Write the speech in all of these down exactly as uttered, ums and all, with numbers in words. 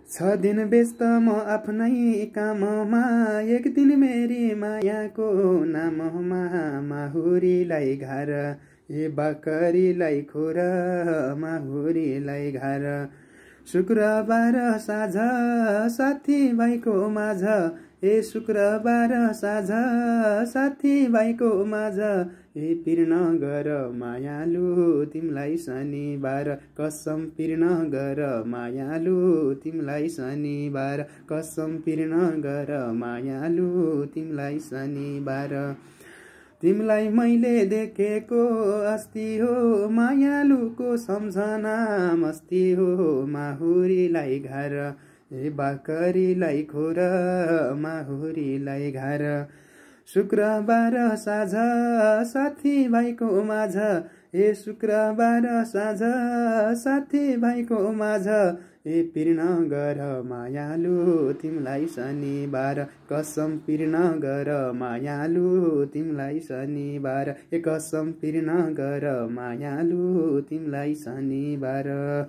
छ दिन व्यस्त म आफ्नै काममा, एक दिन मेरी मायाको नाममा, माहुरीलाई घर ए बाकरीलाई खोर, माहुरीलाई घर। शुक्रबार साँझ साथी भाइको माझ, ए शुक्रबार साँझ साथी भाइको माझ, ए पिर्न गर मायालु तिमलाई शनिबार, कसम पिर्न गर मायालु तिमलाई शनिबार, कसम पिर्न गर मायालु तिमलाई शनिबार। तिमलाई मैले देखेको अस्ति हो, मायालुको सम्झना मस्ती हो, माहुरीलाई घर ए बाकरीलाई खोर, माहुरीलाई घर। शुक्रबार साँझ साथी भाइको माझ, ए शुक्रबार साँझ साथी भाइको माझ, ए पिर्न गर मायालु तिमलाई शनिबार, कसम पिर्न गर मायालु तिमलाई शनिबार, ए कसम पिर्न गर मायालु तिमलाई शनिबार।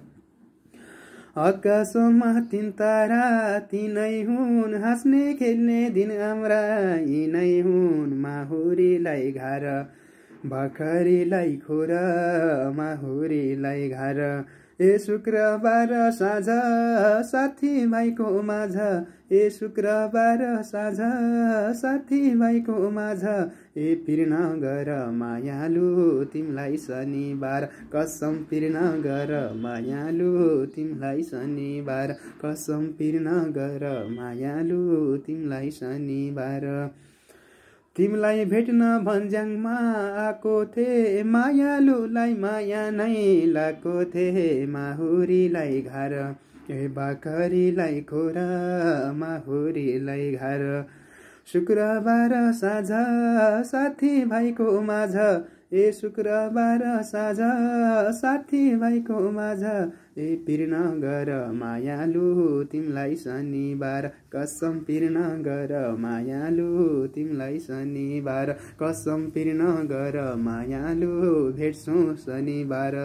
आकाशमा तीन तारा तिनै हुन्, हाँस्ने खेल्ने दिन हाम्रा यिनै हुन्, माहुरीलाई घर बाखरीलाई खोर, माहुरीलाई घर। ए शुक्रबार साँझ साथी भाइको माझ, ए शुक्रबार साँझ साथी भाइको माझ, ए पिर्न गर मायालु तिमलाई शनिबार, कसम पिर्न गर मायालु तिमलाई शनिबार, कसम पिर्न गर मायालु तिमलाई शनिबार। तिमलाई भेट्न भन्ज्याङमा आएको थिए, मायालुलाई माया नै लाएको थिए, माहुरीलाई घर ए बाकरीलाई खोर, माहुरीलाई घर। शुक्रबार साँझ साथी भाइको माझ, ए शुक्रबार साँझ साथी भाइको माझ, ए पिर्न गर मायालु तिमलाई शनिबार, कसम पिर्न गर मायालु तिमलाई शनिबार, कसम पिर्न गर मायालु भेट्छौँ शनिबार।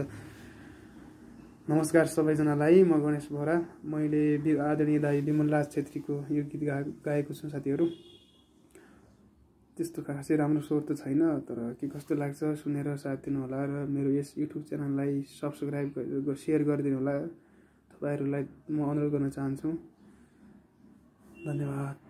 नमस्कार सबैजनालाई, म गणेश बोहरा। मैले आदरणीय दाई विमलराज छेत्रीको यो गीत गा गाएको छु साथीहरू। त्यस्तो खासै राम्रो स्वर त छैन, तर के कस्तो लाग्छ सुनेर साथ दिनु होला र मेरो यस युट्युब च्यानललाई सब्सक्राइब गरेर सेयर गरिदिनु होला। तपाईँहरूलाई म अनुरोध गर्न चाहन्छु। धन्यवाद।